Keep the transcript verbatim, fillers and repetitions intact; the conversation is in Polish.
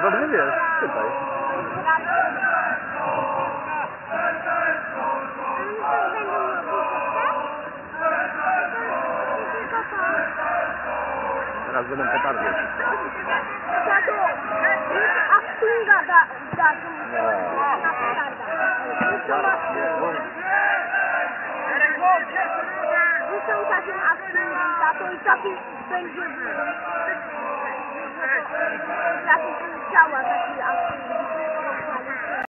ładny wiesz, tutaj. Teraz będą petardy. Aktunga da, da, na petarda. Są takim aktungi, tato i taki będzie taki ciała, taki aktungi.